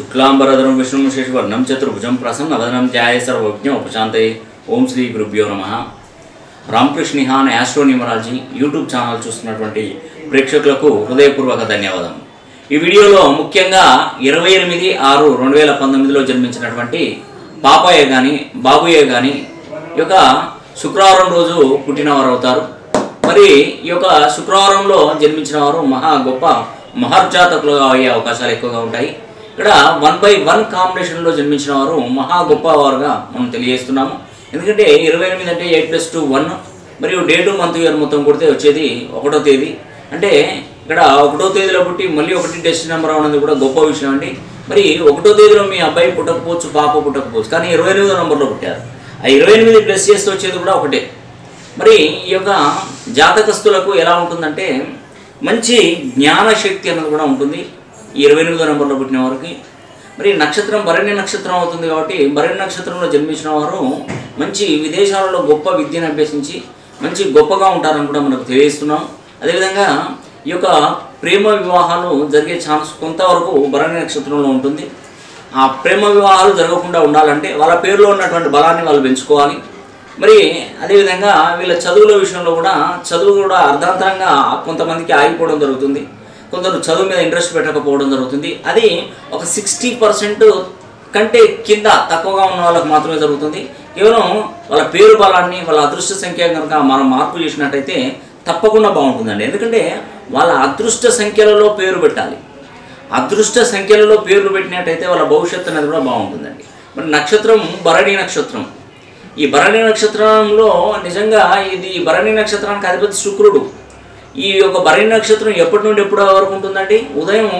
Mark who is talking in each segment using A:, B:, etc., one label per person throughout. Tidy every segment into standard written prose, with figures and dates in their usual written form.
A: शुक्लांबरधरं विष्णुं शशिवर्णं चतुर्भुजं प्रसन्नवदनं ध्याये सर्वज्ञोपशान्तये। ओम श्री गुरुभ्यो नमः। Ramakrishna Nihan astro numerology YouTube channel చూస్తున్నటువంటి ప్రేక్షకులకు హృదయపూర్వక ధన్యవాదాలు। ఈ వీడియోలో ముఖ్యంగా 28/6/2019లో జన్మించినటువంటి పాపయ్య గాని బాబుయ్య గాని ఈ యొక్క శుక్రవారం రోజు పుట్టినవారు అవుతారు। మరి ఈ యొక్క శుక్రవారంలో జన్మించిన వారు మహా గొప్ప మహర్జాతకులుగా అయ్యే అవకాశాలు ఎక్కువగా ఉంటాయి। ఇక్కడ 1/1 కాంబినేషన్లో జన్మించిన వారు మహా గొప్పవారుగా మనం తెలియజేస్తున్నాము। ఎందుకంటే 28 అంటే 8+2 1 మరియు డేటు మంత్ ఇయర్ మొత్తం కొడితే వచ్చేది 1వ తేదీ। అంటే ఇక్కడ 1వ తేదీలో పుట్టి మళ్ళీ 1 డెస్టినీ నెంబర్ అనేది కూడా గొప్ప విషయం అండి। మరి 1వ తేదీలో మీ అబ్బాయి పుట్టకపోవచ్చు, పాప పుట్టకపోవచ్చు, కానీ 28వ నెంబర్లో పుట్టారు। ఆ 28 ప్లస్ చేస్తే వచ్చేది కూడా ఒకటే। మరి ఈ యొక్క జాతకస్తులకు ఎలా ఉంటుందంటే మంచి జ్ఞానశక్తి అనేది కూడా ఉంటుంది ఈ 28వ నెంబర్లో పుట్టిన వారికి। మరి నక్షత్రం భరణి నక్షత్రం అవుతుంది కాబట్టి భరణి నక్షత్రంలో జన్మించిన వారు మంచి విదేశాలలో గొప్ప విద్యను అభ్యసించి మంచి గొప్పగా ఉంటారని కూడా మనకు తెలియజేస్తున్నాం। అదేవిధంగా ఈ యొక్క ప్రేమ వివాహాలు జరిగే ఛాన్స్ కొంతవరకు భరణి నక్షత్రంలో ఉంటుంది। ఆ ప్రేమ వివాహాలు జరగకుండా ఉండాలంటే వాళ్ళ పేరులో ఉన్నటువంటి బలాన్ని వాళ్ళు పెంచుకోవాలి। మరి అదేవిధంగా వీళ్ళ చదువుల విషయంలో కూడా చదువు కూడా అర్ధాంతరంగా కొంతమందికి ఆగిపోవడం జరుగుతుంది, కొందరు చదువు మీద ఇంట్రెస్ట్ పెట్టకపోవడం జరుగుతుంది। అది ఒక 60% కంటే కింద తక్కువగా ఉన్న వాళ్ళకి మాత్రమే జరుగుతుంది। కేవలం వాళ్ళ పేరు బలాన్ని వాళ్ళ అదృష్ట సంఖ్య కనుక మనం మార్పు చేసినట్టయితే తప్పకుండా బాగుంటుందండి। ఎందుకంటే వాళ్ళ అదృష్ట సంఖ్యలలో పేరు పెట్టాలి, అదృష్ట సంఖ్యలలో పేర్లు పెట్టినట్టయితే వాళ్ళ భవిష్యత్తు అనేది కూడా బాగుంటుందండి। మరి నక్షత్రం భరణి నక్షత్రం, ఈ భరణి నక్షత్రంలో నిజంగా ఇది భరణి నక్షత్రానికి అధిపతి శుక్రుడు। ఈ యొక్క భరణి నక్షత్రం ఎప్పటి నుండి ఎప్పటి వరకు ఉంటుందండి? ఉదయం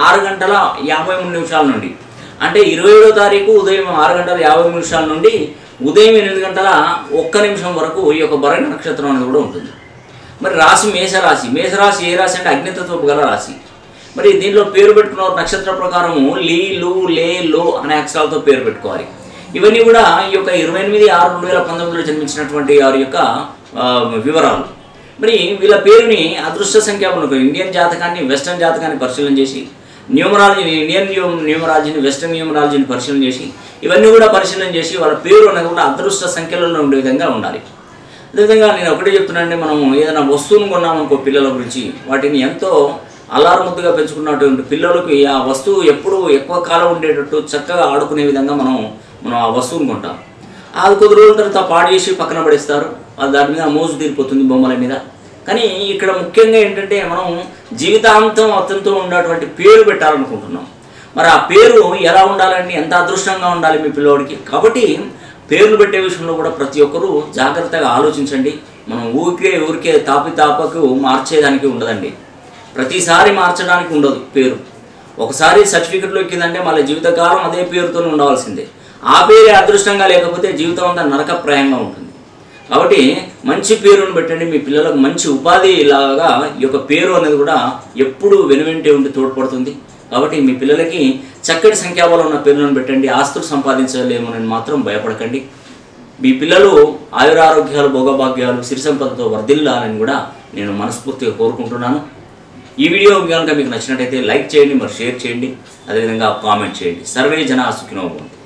A: 6:53 నుండి, అంటే 27వ తారీఖు ఉదయం 6:50 నుండి ఉదయం 8:01 వరకు ఈ యొక్క భరణి నక్షత్రం అనేది కూడా ఉంటుంది। మరి రాశి మేషరాశి, మేషరాశి ఏ రాశి అంటే అగ్నితత్వపు గల రాశి। మరి దీనిలో పేరు పెట్టుకున్న నక్షత్ర ప్రకారము లీ లు లే లో అనే అక్షరాలతో పేరు పెట్టుకోవాలి। ఇవన్నీ కూడా ఈ యొక్క 28/6/2019లో జన్మించినటువంటి వారి యొక్క వివరాలు। మరి వీళ్ళ పేరుని అదృష్ట సంఖ్య ఇండియన్ జాతకాన్ని వెస్టర్న్ జాతకాన్ని పరిశీలన చేసి న్యూమరాలజీని ఇండియన్ న్యూమరాలజీని వెస్టర్న్ న్యూమరాలజీని పరిశీలన చేసి ఇవన్నీ కూడా పరిశీలన చేసి వాళ్ళ పేరు అనేది కూడా అదృష్ట సంఖ్యలలో ఉండే విధంగా ఉండాలి। అదేవిధంగా నేను ఒకటే చెప్తున్నానండి, మనం ఏదైనా వస్తువును కొన్నామనుకో పిల్లల గురించి వాటిని ఎంతో అల్లారుముద్దుగా పెంచుకున్నటువంటి పిల్లలకి ఆ వస్తువు ఎప్పుడు ఎక్కువ కాలం ఉండేటట్టు చక్కగా ఆడుకునే విధంగా మనం ఆ వస్తువును కొంటాం। అది కొద్ది రోజుల తర్వాత పాడు చేసి పక్కన పడేస్తారు, దాని మీద మోజు తీరిపోతుంది బొమ్మల మీద। కానీ ఇక్కడ ముఖ్యంగా ఏంటంటే మనం జీవితాంతం అతనితో ఉన్నటువంటి పేరు పెట్టాలనుకుంటున్నాం। మరి ఆ పేరు ఎలా ఉండాలండి, ఎంత అదృష్టంగా ఉండాలి మీ పిల్లవాడికి? కాబట్టి పేర్లు పెట్టే విషయంలో కూడా ప్రతి ఒక్కరూ జాగ్రత్తగా ఆలోచించండి। మనం ఊరికే తాపకు మార్చేదానికి ఉండదండి, ప్రతిసారి మార్చడానికి ఉండదు పేరు। ఒకసారి సర్టిఫికెట్లో ఎక్కిందంటే మళ్ళీ జీవితకాలం అదే పేరుతో ఉండవలసిందే। ఆ పేరే అదృష్టంగా లేకపోతే జీవితం అంతా నరకప్రాయంగా ఉంటుంది। కాబట్టి మంచి పేరును పెట్టండి, మీ పిల్లలకు మంచి ఉపాధి లాగా ఈ యొక్క పేరు అనేది కూడా ఎప్పుడు వెనువెంటే ఉండి తోడ్పడుతుంది। కాబట్టి మీ పిల్లలకి చక్కటి సంఖ్యాబలం ఉన్న పేర్లను పెట్టండి, ఆస్తులు సంపాదించలేమని మాత్రం భయపడకండి। మీ పిల్లలు ఆయురారోగ్యాలు భోగభాగ్యాలు సిరి సంపదతో వర్ధిల్లాలని కూడా నేను మనస్ఫూర్తిగా కోరుకుంటున్నాను। ఈ వీడియో కనుక మీకు నచ్చినట్టయితే లైక్ చేయండి, మరి షేర్ చేయండి, అదేవిధంగా కామెంట్ చేయండి। సర్వే జనా సుఖినో భవంతు।